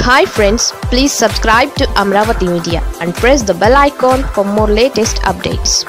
Hi friends, please subscribe to Amravati Media and press the bell icon for more latest updates.